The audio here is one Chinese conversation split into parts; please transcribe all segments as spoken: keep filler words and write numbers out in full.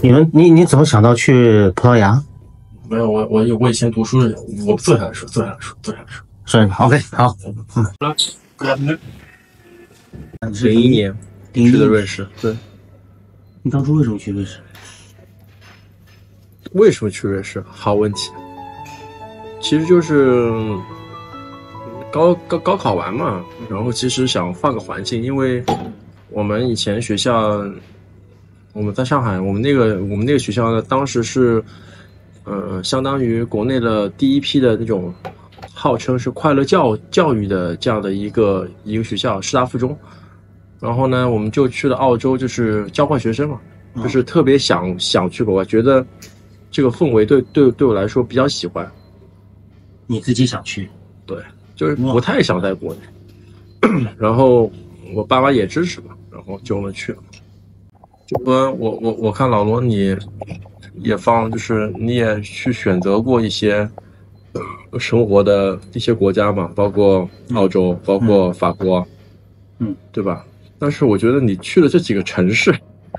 你们你你怎么想到去葡萄牙？ 没有，我我我以前读书的人，我坐下来说，坐下来说，坐下来说。 是 OK 好。嗯， 零一年去的瑞士。对。 你当初为什么去瑞士？ 为什么去瑞士？好问题。其实就是高高高考完嘛，然后其实想换个环境，因为我们以前学校，我们在上海，我们那个我们那个学校呢，当时是，呃，相当于国内的第一批的那种，号称是快乐教教育的这样的一个一个学校，师大附中。然后呢，我们就去了澳洲，就是交换学生嘛，就是特别想想去国外，觉得这个氛围对对对我来说比较喜欢。 你自己想去？ 对，就是不太想在国内。然后我爸妈也支持嘛，然后就能去了。就说我我我看老罗你也放，就是你也去选择过一些生活的一些国家嘛，包括澳洲，嗯、包括法国， 嗯， 对吧？但是我觉得你去了这几个城市，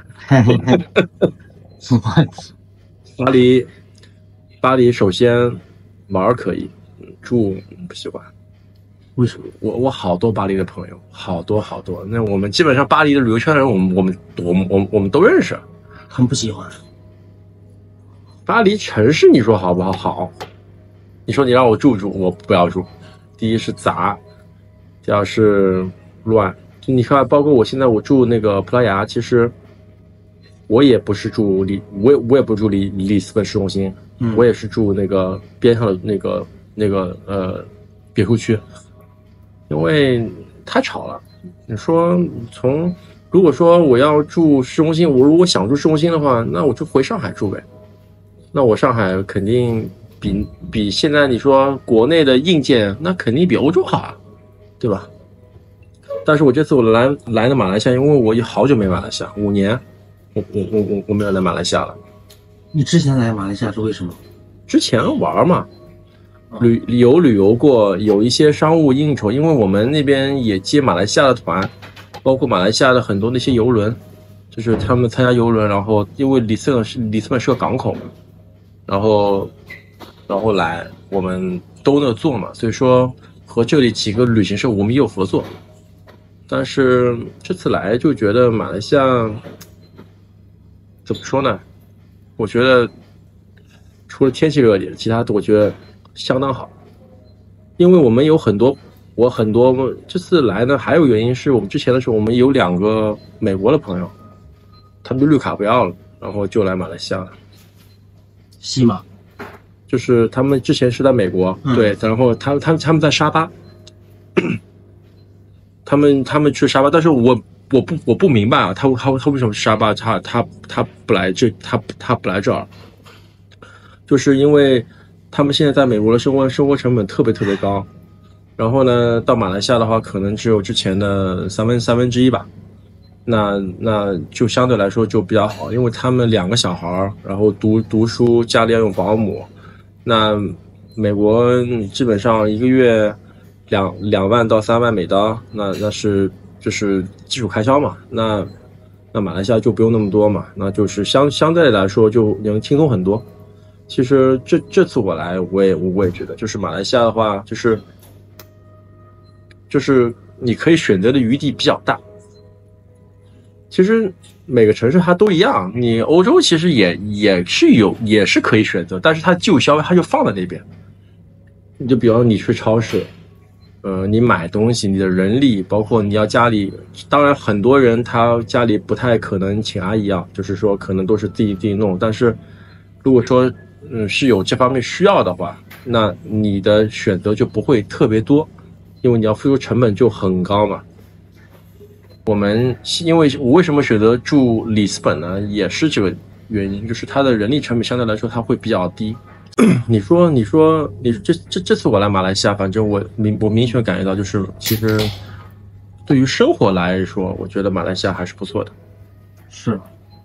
巴黎，巴黎首先玩可以，住不喜欢。 为什么？ 我我好多巴黎的朋友，好多好多。那我们基本上巴黎的旅游圈的人，我们我们我们我们我们都认识。 很不喜欢。 巴黎城市，你说好不好？好。你说你让我住住，我不要住。第一是杂，第二是乱。就你看，包括我现在我住那个葡萄牙，其实我也不是住里，我也我也不住里里斯本市中心，嗯，我也是住那个边上的那个那个呃别墅区，因为太吵了。你说从如果说我要住市中心，我如果想住市中心的话，那我就回上海住呗。那我上海肯定比比现在你说国内的硬件，那肯定比欧洲好啊，对吧？但是我这次我来来的马来西亚，因为我有好久没马来西亚，五年，我我我我我没有来马来西亚了。 你之前来马来西亚是为什么？ 之前玩嘛，旅有旅游过，有一些商务应酬，因为我们那边也接马来西亚的团，包括马来西亚的很多那些游轮，就是他们参加游轮，然后因为里斯本是里斯本是个港口嘛，然后然后来我们都那做嘛，所以说和这里几个旅行社我们也有合作。但是这次来就觉得马来西亚怎么说呢？我觉得除了天气热点，其他的我觉得相当好。因为我们有很多，我很多这次来呢，还有原因是我们之前的时候，我们有两个美国的朋友，他们就绿卡不要了，然后就来马来西亚了。 西马， 就是他们之前是在美国，嗯、对，然后他他他们在沙巴。他们他们去沙巴，但是我我不我不明白啊，他他他为什么去沙巴？他他他不来这，他他不来这儿，就是因为他们现在在美国的生活生活成本特别特别高，然后呢，到马来西亚的话，可能只有之前的三分三分之一吧，那那就相对来说就比较好，因为他们两个小孩，然后读读书，家里要用保姆，那美国基本上一个月。两两万到三万美刀，那那是就是基础开销嘛。那那马来西亚就不用那么多嘛，那就是相相对来说就能轻松很多。其实这这次我来，我也我也觉得，就是马来西亚的话，就是就是你可以选择的余地比较大。其实每个城市它都一样，你欧洲其实也也是有也是可以选择，但是它就消费它就放在那边。你就比方你去超市。呃，你买东西，你的人力，包括你要家里，当然很多人他家里不太可能请阿姨啊，就是说可能都是自己自己弄。但是如果说嗯是有这方面需要的话，那你的选择就不会特别多，因为你要付出成本就很高嘛。我们因为我为什么选择住里斯本呢？也是这个原因，就是它的人力成本相对来说它会比较低。你说，你说，你这这这次我来马来西亚，反正我明我明确感觉到，就是其实对于生活来说，我觉得马来西亚还是不错的。 是，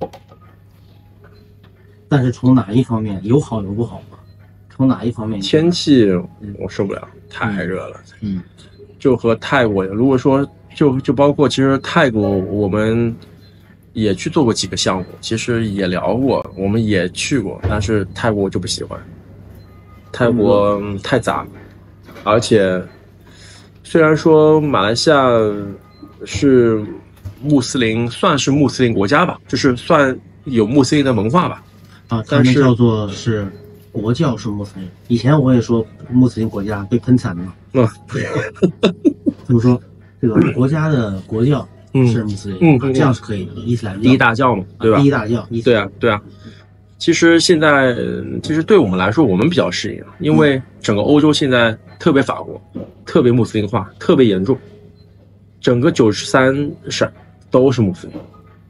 但是从哪一方面有好有不好吧？从哪一方面？ 天气我受不了，太热了。 嗯， 就和泰国，如果说就就包括其实泰国，我们也去做过几个项目，其实也聊过，我们也去过，但是泰国我就不喜欢，泰国太杂，而且虽然说马来西亚是穆斯林，算是穆斯林国家吧，就是算有穆斯林的文化吧。 啊，他们叫做是国教是穆斯林。以前我也说穆斯林国家被喷惨了。 嗯， 怎么说？这个国家的国教是穆斯林， 嗯， 嗯这样是可以的。伊斯兰教第一大教嘛，对吧？ 第一大教， 对啊，对啊。其实现在，其实对我们来说，我们比较适应，因为整个欧洲现在，特别法国，特别穆斯林化，特别严重，整个九十三省都是穆斯林。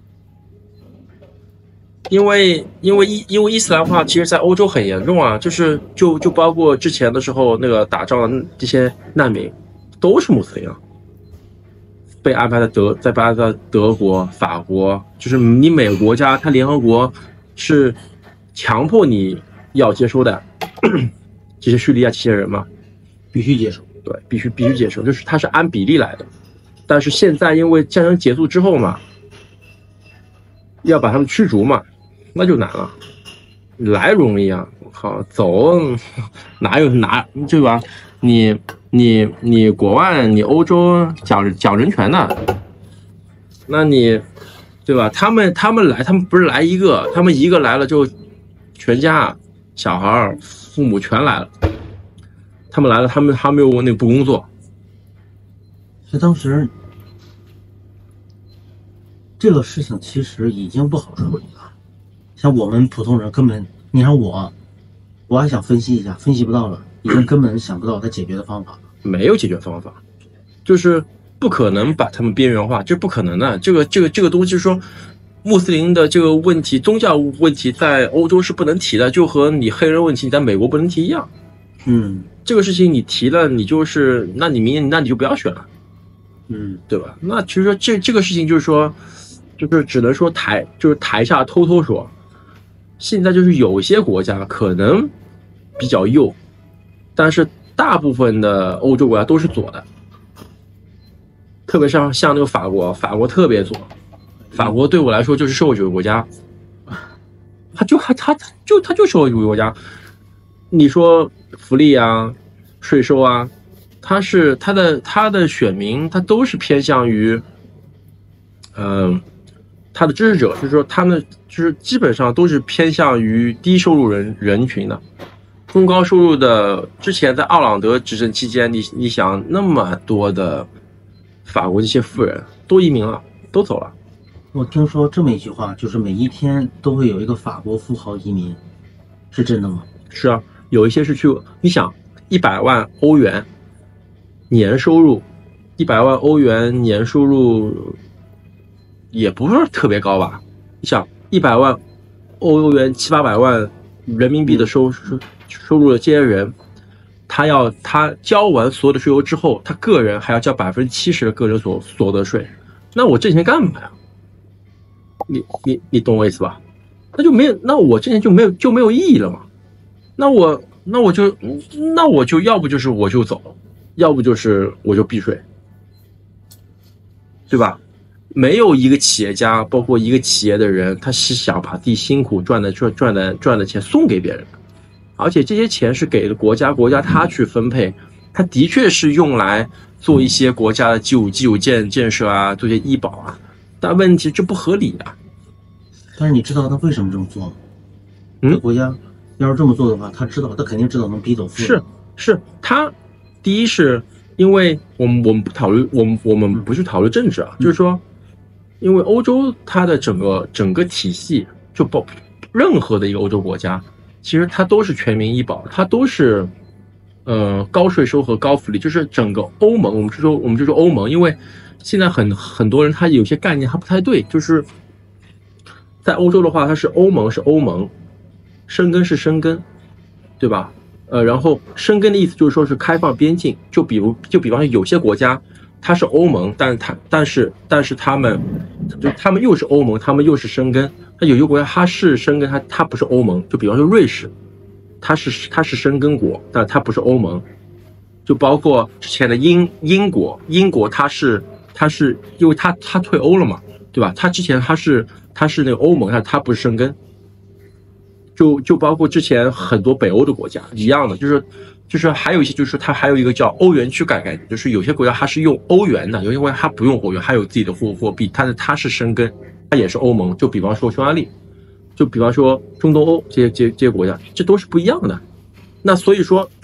因为因为伊因为伊斯兰化，其实在欧洲很严重啊，就是就就包括之前的时候那个打仗的这些难民，都是穆斯林啊，被安排在德，在被安排在德国、法国，就是你每个国家，它联合国是强迫你要接收的这些叙利亚这些人嘛， 必须接受， 对，必须必须接受，就是它是按比例来的。但是现在因为战争结束之后嘛，要把他们驱逐嘛，那就难了。来容易啊，我靠，走哪有哪对吧？你你你国外你欧洲讲讲人权的，那你对吧？他们他们来，他们不是来一个，他们一个来了之后，全家小孩父母全来了。他们来了，他们还没有那个不工作。 所以当时这个事情其实已经不好处理了。像我们普通人根本，你看我，我还想分析一下，分析不到了，已经根本想不到他解决的方法。 没有解决方法，就是不可能把他们边缘化，这不可能的。这个这个这个东西，就是说穆斯林的这个问题，宗教问题在欧洲是不能提的，就和你黑人问题你在美国不能提一样。 嗯， 这个事情你提了，你就是，那你明年那你就不要选了， 嗯， 对吧？那其实说这这个事情就是说，就是只能说台就是台下偷偷说，现在就是有些国家可能比较右，但是大部分的欧洲国家都是左的，特别像像那个法国，法国特别左，法国对我来说就是社会主义国家，他就他他就他就社会主义国家，你说福利啊、税收啊，他是他的他的选民，他都是偏向于，嗯、呃，他的支持者，就是说他们就是基本上都是偏向于低收入人人群的，中高收入的。之前在奥朗德执政期间，你你想那么多的法国这些富人都移民了，都走了。 我听说这么一句话，就是每一天都会有一个法国富豪移民，是真的吗？ 是啊。有一些是去，你想一百万欧元年收入，一百万欧元年收入也不是特别高吧？你想一百万欧元七八百万人民币的收收收入的这些人，他要他交完所有的税收之后，他个人还要交百分之七十的个人所所得税，那我挣钱干嘛呀？你你你懂我意思吧？那就没有，那我挣钱就没有就没有意义了嘛？那我那我就那我就要不就是我就走，要不就是我就避税，对吧？没有一个企业家，包括一个企业的人，他是想把自己辛苦赚的赚赚的赚的钱送给别人，而且这些钱是给了国家，国家他去分配，他的确是用来做一些国家的基础基础建建设啊，做些医保啊，但问题这不合理啊。 但是你知道他为什么这么做吗？ 嗯， 这国家要是这么做的话，他知道，他肯定知道能逼走富人。 是是，他第一是因为我们我们不讨论，我们我们不去讨论政治啊，嗯、就是说，因为欧洲它的整个整个体系，就包任何的一个欧洲国家，其实它都是全民医保，它都是呃高税收和高福利，就是整个欧盟，我们就说我们就说欧盟，因为现在很很多人他有些概念还不太对，就是在欧洲的话，它是欧盟是欧盟。生根是生根，对吧？呃，然后生根的意思就是说是开放边境，就比如就比方说有些国家它是欧盟，但是它但是但是他们就他们又是欧盟，他们又是生根。那有些国家它是生根，它它不是欧盟，就比方说瑞士，它是它是生根国，但它不是欧盟。就包括之前的英英国，英国它是它是因为它它退欧了嘛， 对吧？它之前它是它是那个欧盟，它它不是申根，就就包括之前很多北欧的国家一样的，就是就是还有一些就是它还有一个叫欧元区概概念，就是有些国家它是用欧元的，有些国家它不用欧元，还有自己的货货币，它的它是申根，它也是欧盟。就比方说匈牙利，就比方说中东欧这些这些这些国家，这都是不一样的。那所以说。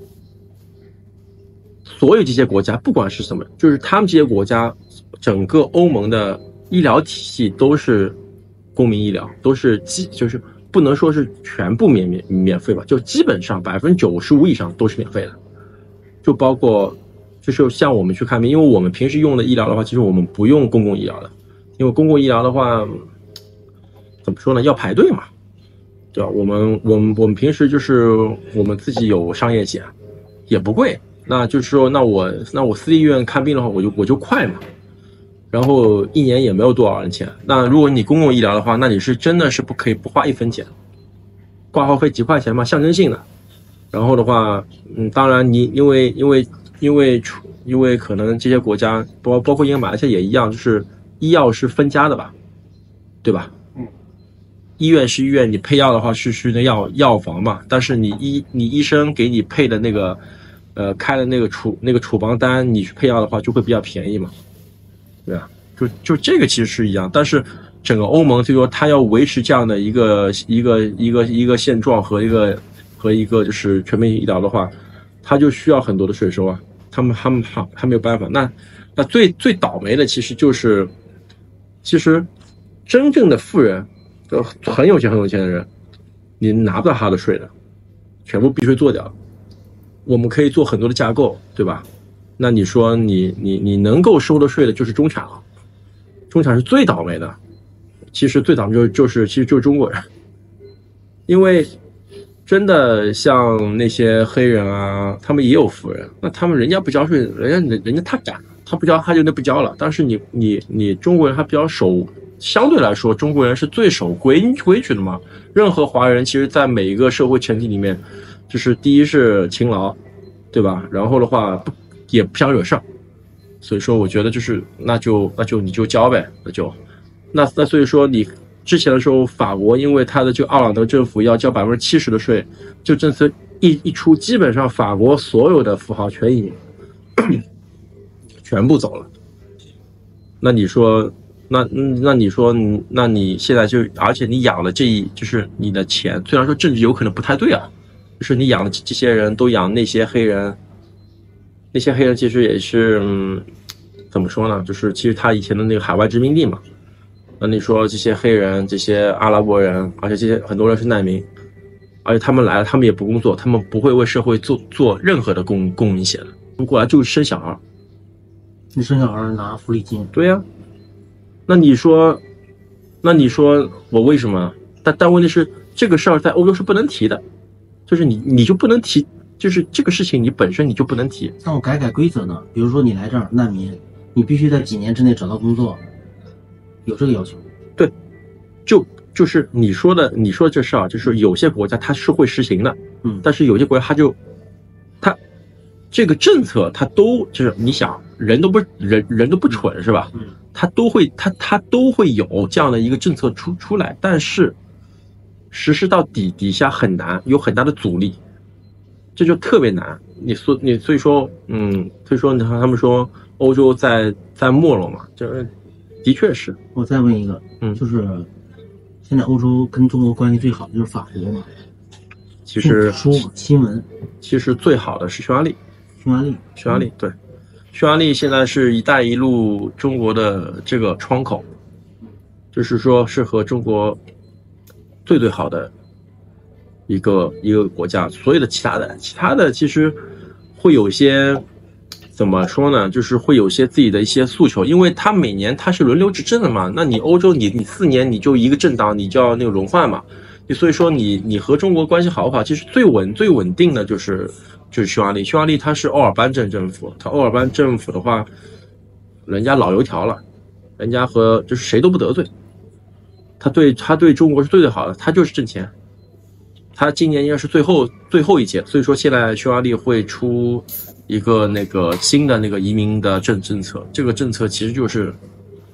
所有这些国家，不管是什么，就是他们这些国家，整个欧盟的医疗体系都是公民医疗，都是基，就是不能说是全部免免免费吧，就基本上百分之九十五以上都是免费的，就包括就是像我们去看病，因为我们平时用的医疗的话，其实我们不用公共医疗的，因为公共医疗的话，怎么说呢，要排队嘛，对吧？我们我们我们平时就是我们自己有商业险，也不贵。那就是说，那我那我私立医院看病的话，我就我就快嘛，然后一年也没有多少人钱。那如果你公共医疗的话，那你是真的是不可以不花一分钱，挂号费几块钱嘛，象征性的。然后的话，嗯，当然你因为因为因为因为可能这些国家包包括英国马来西亚也一样，就是医药是分家的吧，对吧？ 嗯， 医院是医院，你配药的话是是那药药房嘛，但是你医你医生给你配的那个。呃，开了那个处那个处方单，你去配药的话就会比较便宜嘛，对吧？就就这个其实是一样，但是整个欧盟就说它要维持这样的一个一个一个一个现状和一个和一个就是全面医疗的话，它就需要很多的税收啊，他们他们还还没有办法。那那最最倒霉的其实就是，其实真正的富人，就很有钱很有钱的人，你拿不到他的税的，全部避税做掉。我们可以做很多的架构，对吧？那你说你你你能够收的税的就是中产了，中产是最倒霉的。其实最倒霉就是就是其实就是中国人，因为真的像那些黑人啊，他们也有富人，那他们人家不交税，人家人家他敢，他不交他就那不交了。但是你你你中国人他比较守，相对来说中国人是最守规规矩的嘛。任何华人其实在每一个社会群体里面。就是第一是勤劳，对吧？然后的话不也不想惹事儿，所以说我觉得就是那就那就你就交呗，那就那那所以说你之前的时候，法国因为他的就奥朗德政府要交百分之七十的税，就政策一一出，基本上法国所有的富豪全移民，全部走了。那你说那那你说那你现在就而且你养了这一就是你的钱，虽然说政治有可能不太对啊。就是你养的这些人都养那些黑人，那些黑人其实也是，嗯，怎么说呢？就是其实他以前的那个海外殖民地嘛。那你说这些黑人、这些阿拉伯人，而且这些很多人是难民，而且他们来了，他们也不工作，他们不会为社会做做任何的贡贡献的，他们过来就是生小孩。 你生小孩拿福利金？ 对呀、啊。那你说，那你说我为什么？但但问题是，这个事儿在欧洲是不能提的。就是你，你就不能提，就是这个事情你本身你就不能提。 那我改改规则呢？比如说你来这儿难民，你必须在几年之内找到工作，有这个要求？ 对，就就是你说的，你说的这事儿，就是有些国家它是会实行的， 嗯， 但是有些国家它就，它这个政策它都就是你想人都不人人都不蠢是吧？ 嗯， 它都会它它都会有这样的一个政策出出来，但是。实施到底底下很难，有很大的阻力，这就特别难。你说你所以说，嗯，所以说你看他们说欧洲在在没落嘛，这的确是。 我再问一个， 嗯， 就是现在欧洲跟中国关系最好的就是法国嘛？ 其实说新闻， 其实最好的是匈牙利， 匈牙利， 匈牙利对，匈牙利现在是一带一路中国的这个窗口，就是说是和中国。最最好的一个一个国家，所有的其他的其他的其实会有些怎么说呢？就是会有些自己的一些诉求，因为他每年他是轮流执政的嘛。那你欧洲你你四年你就一个政党，你就要那个轮换嘛。所以说你你和中国关系好不好？其实最稳最稳定的就是就是匈牙利。匈牙利它是欧尔班政政府，它欧尔班政府的话，人家老油条了，人家和就是谁都不得罪。他对他对中国是最最好的，他就是挣钱。他今年应该是最后最后一届，所以说现在匈牙利会出一个那个新的那个移民的政政策，这个政策其实就是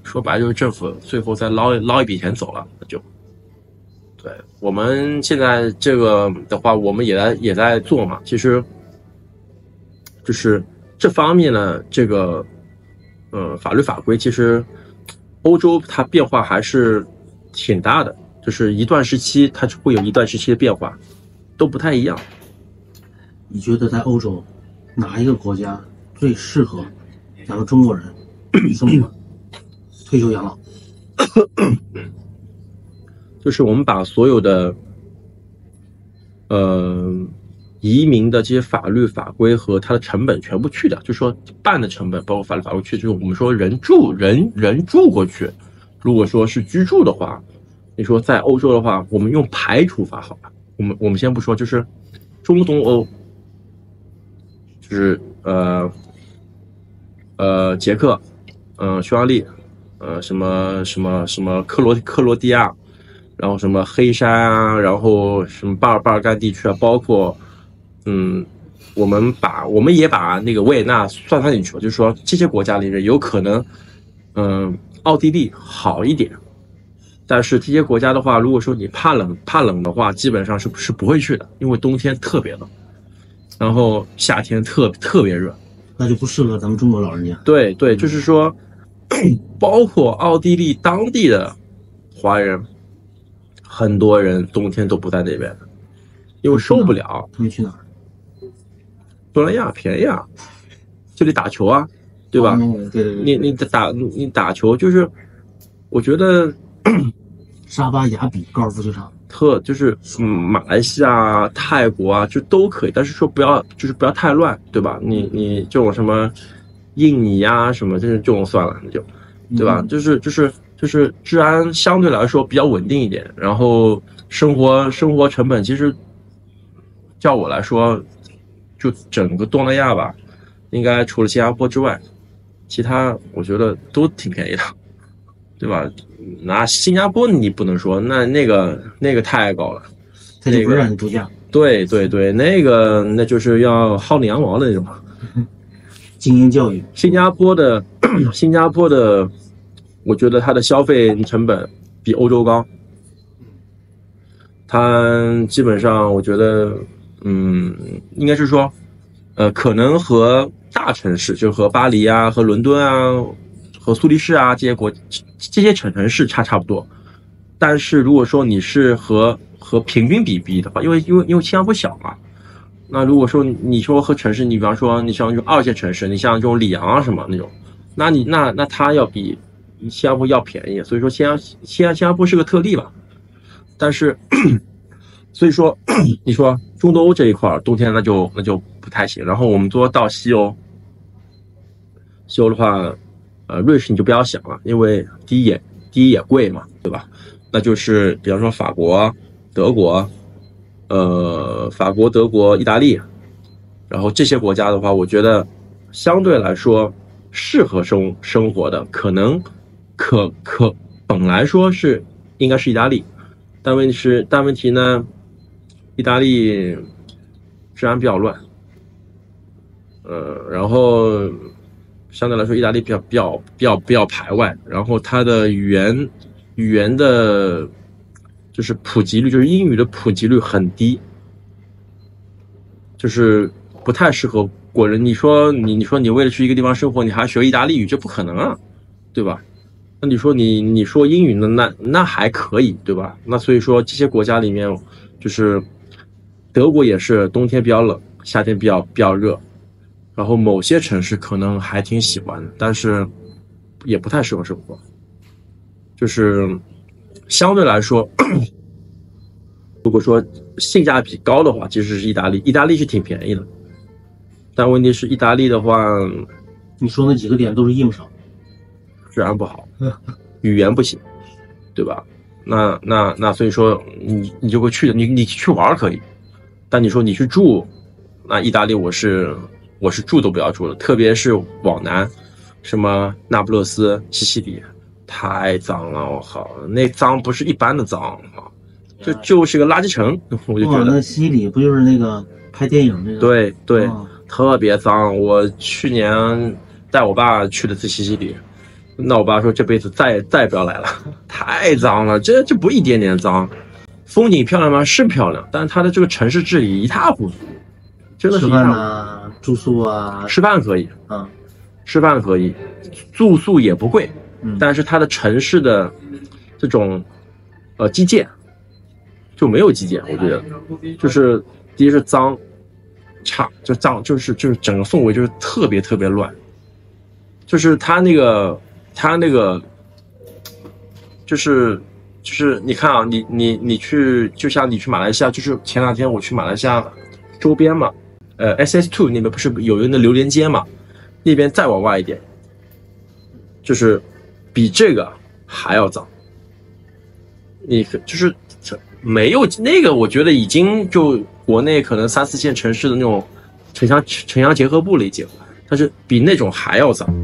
说白了就是政府最后再捞捞一笔钱走了，那就。对我们现在这个的话，我们也在也在做嘛。其实，就是这方面呢，这个呃法律法规，其实欧洲它变化还是挺大的，就是一段时期它会有一段时期的变化，都不太一样。 你觉得在欧洲哪一个国家最适合咱们中国人生活、退休养老？ 就是我们把所有的呃移民的这些法律法规和它的成本全部去掉，就说办的成本包括法律法规去，就是我们说人住人人住过去，如果说是居住的话，你说在欧洲的话，我们用排除法好吧？我们我们先不说，就是中东欧，就是呃呃捷克，呃匈牙利，呃什么什么什么克罗克罗地亚。然后什么黑山啊，然后什么巴尔巴尔干地区啊，包括，嗯，我们把我们也把那个维也纳算上进去了，就是说这些国家里面有可能，嗯，奥地利好一点，但是这些国家的话，如果说你怕冷怕冷的话，基本上是是不会去的，因为冬天特别冷，然后夏天特特别热， 那就不适合咱们中国老人家。 对对，就是说，包括奥地利当地的华人。很多人冬天都不在那边的，因为受不了。 他们去哪儿？ 东南亚便宜啊，这里打球啊，对吧？ 哦、对对对， 你你打你打球就是，我觉得沙巴雅比高尔夫球场特就是嗯，马来西亚、泰国啊，就都可以，但是说不要就是不要太乱，对吧？你你这种什么印尼啊什么，就是这种算了，那就对吧？嗯、就是就是。就是治安相对来说比较稳定一点，然后生活生活成本其实，叫我来说，就整个东南亚吧，应该除了新加坡之外，其他我觉得都挺便宜的，对吧？拿新加坡你不能说，那那个那个太高了， 他就不让你度假。 对对对，那个那就是要薅你羊毛的那种。 精英教育， 新加坡的新加坡的。我觉得它的消费成本比欧洲高，它基本上我觉得，嗯，应该是说，呃，可能和大城市，就和巴黎啊、和伦敦啊、和苏黎世啊这些国这些城市差差不多。但是如果说你是和和平均比比的话，因为因为因为新加坡小嘛，那如果说你说和城市，你比方说你像这种二线城市，你像这种里昂啊什么那种，那你那那它要比。新加坡要便宜，所以说新加新加新加坡是个特例吧。但是，所以说你说中东欧这一块冬天那就那就不太行。然后我们说到西欧，西欧的话，呃，瑞士你就不要想了，因为第一也第一也贵嘛，对吧？那就是比方说法国、德国，呃，法国、德国、意大利，然后这些国家的话，我觉得相对来说适合生生活的可能。可可本来说是应该是意大利，但问题是但问题呢，意大利治安比较乱，呃，然后相对来说意大利比较比较比较比较排外，然后它的语言语言的，就是普及率，就是英语的普及率很低，就是不太适合国人。你说你你说你为了去一个地方生活，你还学意大利语，这不可能啊，对吧？那你说你你说英语呢？那那还可以，对吧？那所以说这些国家里面，就是德国也是冬天比较冷，夏天比较比较热，然后某些城市可能还挺喜欢的，但是也不太适合生活。就是相对来说，如果说性价比高的话，其实是意大利，意大利是挺便宜的，但问题是意大利的话， 你说那几个点都是硬伤。 治安不好，语言不行，对吧？那那那所以说你你就会去的，你你去玩可以，但你说你去住，那意大利我是我是住都不要住了，特别是往南，什么那不勒斯、西西里，太脏了，我靠，那脏不是一般的脏，就就是个垃圾城，我就觉得。 那西西里不就是那个拍电影那个？ 对对， 哦、 特别脏。我去年带我爸去的次西西里。 那我爸说这辈子再再也不要来了，太脏了，这这不一点点脏。风景漂亮吗？是漂亮，但是它的这个城市治理一塌糊涂，真的是一塌糊涂。 吃饭啊，住宿啊， 吃饭可以， 嗯， 吃饭可以，住宿也不贵， 嗯， 但是它的城市的这种呃基建就没有基建，我觉得就是第一是脏，差就脏，就是就是整个氛围就是特别特别乱，就是它那个它那个就是就是你看啊，你你你去就像你去马来西亚，就是前两天我去马来西亚周边嘛，呃 S S 二 那边不是有一个榴莲街嘛，那边再往外一点，就是比这个还要脏。你就是没有那个，我觉得已经就国内可能三四线城市的那种城乡城乡结合部了已经，但是比那种还要脏。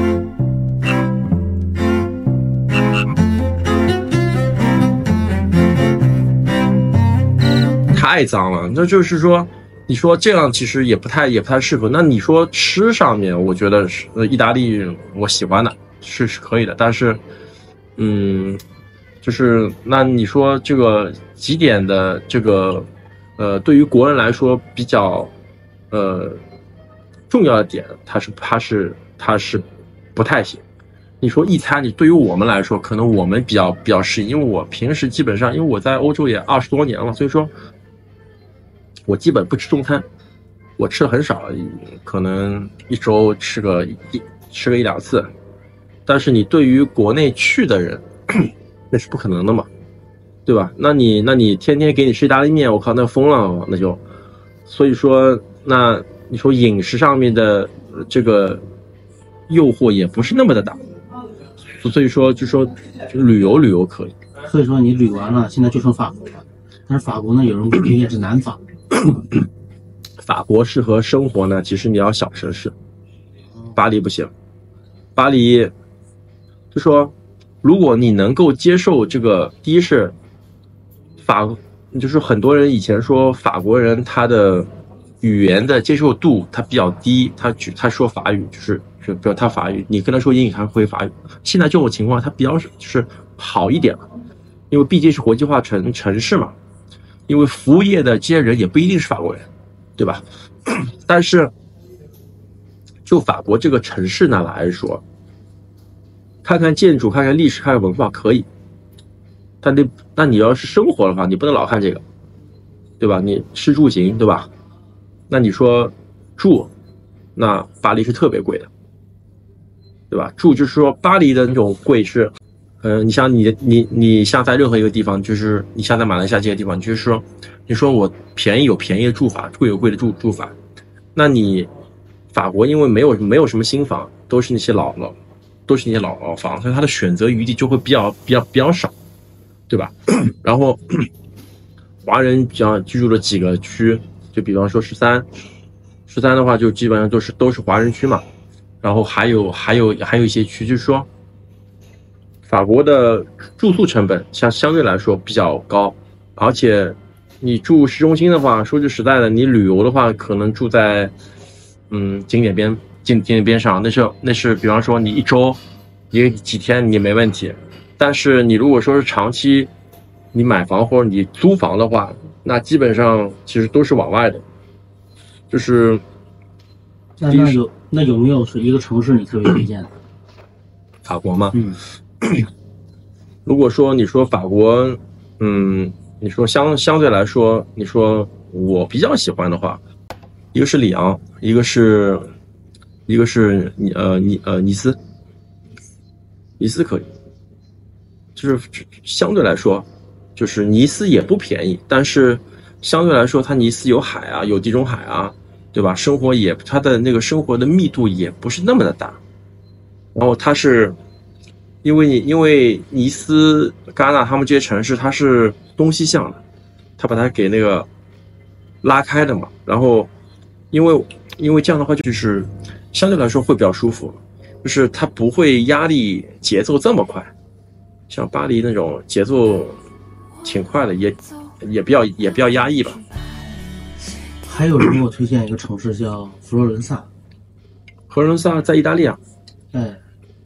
太脏了，那就是说，你说这样其实也不太也不太适合。那你说吃上面，我觉得是呃意大利我喜欢的，是是可以的，但是，嗯，就是那你说这个几点的这个，呃，对于国人来说比较，呃，重要的点，它是它是它是不太行。你说一餐，你对于我们来说，可能我们比较比较适应，因为我平时基本上，因为我在欧洲也二十多年了，所以说。我基本不吃中餐，我吃的很少，可能一周吃个一吃个一两次。但是你对于国内去的人，那是不可能的嘛，对吧？那你那你天天给你吃意大利面，我靠，那疯了，那就。所以说，那你说饮食上面的这个诱惑也不是那么的大，所以说就说就旅游旅游可以。 所以说你旅完了，现在就剩法国了，但是法国呢，有人推荐是南法。 法国适合生活呢，其实你要小城市，巴黎不行。巴黎就说，如果你能够接受这个，第一是法，就是很多人以前说法国人他的语言的接受度他比较低，他他说法语就是就比如他法语，你跟他说英语他会法语。现在这种情况他比较就是好一点了，因为毕竟是国际化城城市嘛。因为服务业的这些人也不一定是法国人，对吧？但是就法国这个城市呢来说，看看建筑，看看历史，看看文化可以，但那那你要是生活的话，你不能老看这个，对吧？你吃住行，对吧？那你说住，那巴黎是特别贵的，对吧？住就是说巴黎的那种贵是。呃，你像你你你像在任何一个地方，就是你像在马来西亚这些地方，就是说，你说我便宜有便宜的住法，贵有贵的住住法，那你法国因为没有没有什么新房，都是那些老老都是那些老老房，所以它的选择余地就会比较比较比较少，对吧？然后华人比较居住的几个区，就比方说十三，十三的话就基本上都是都是华人区嘛，然后还有还有还有一些区，就是说。法国的住宿成本相相对来说比较高，而且你住市中心的话，说句实在的，你旅游的话，可能住在嗯景点边景景点边上，那是那是比方说你一周，你几天你没问题，但是你如果说是长期，你买房或者你租房的话，那基本上其实都是往外的，就是那那有那有没有是一个城市你特别推荐的？ 法国吗？ 嗯。 如果说你说法国，嗯，你说相相对来说，你说我比较喜欢的话，一个是里昂，一个是，一个是尼呃尼呃尼斯，尼斯可以，就是相对来说，就是尼斯也不便宜，但是相对来说，它尼斯有海啊，有地中海啊，对吧？生活也它的那个生活的密度也不是那么的大，然后它是。因为你因为尼斯、戛纳他们这些城市，它是东西向的，它把它给那个拉开的嘛。然后，因为因为这样的话，就是相对来说会比较舒服，就是它不会压力节奏这么快。像巴黎那种节奏挺快的，也也比较也比较压抑吧。 还有人给我推荐一个城市叫佛罗伦萨。 佛罗伦萨在意大利啊。 哎。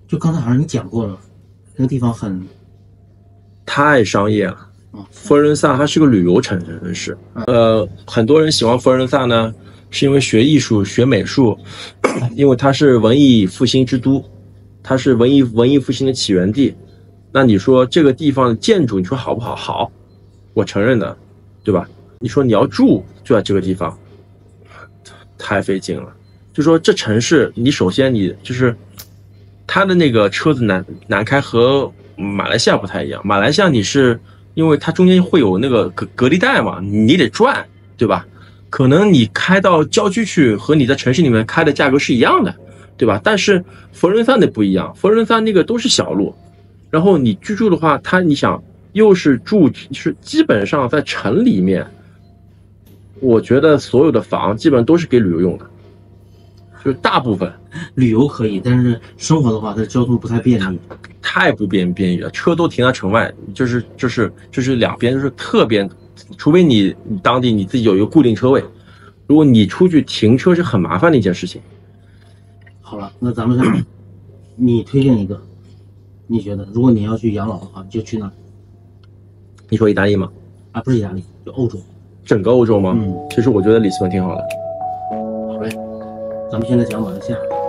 就刚才好像你讲过了，那个地方很太商业了。 啊， 佛罗伦萨它是个旅游城市，呃，很多人喜欢佛罗伦萨呢，是因为学艺术、学美术，因为它是文艺复兴之都，它是文艺文艺复兴的起源地。那你说这个地方的建筑，你说好不好？好，我承认的，对吧？你说你要住就在这个地方，太费劲了。就说这城市，你首先你就是它的那个车子难难开和马来西亚不太一样，马来西亚你是。因为它中间会有那个隔隔离带嘛，你得转，对吧？可能你开到郊区去和你在城市里面开的价格是一样的，对吧？但是佛罗伦萨那不一样，佛罗伦萨那个都是小路，然后你居住的话，它你想又是住，是基本上在城里面，我觉得所有的房基本都是给旅游用的，就是大部分旅游可以，但是生活的话，它交通不太便利。 太不便便于了，车都停在城外，就是就是就是两边就是特别，除非你当地你自己有一个固定车位，如果你出去停车是很麻烦的一件事情。 好了，那咱们看，你推荐一个，你觉得如果你要去养老的话，你就去哪？ 你说意大利吗？ 啊，不是意大利，就欧洲。 整个欧洲吗？ 嗯， 其实我觉得里斯本挺好的。 好嘞，咱们现在讲马来西亚。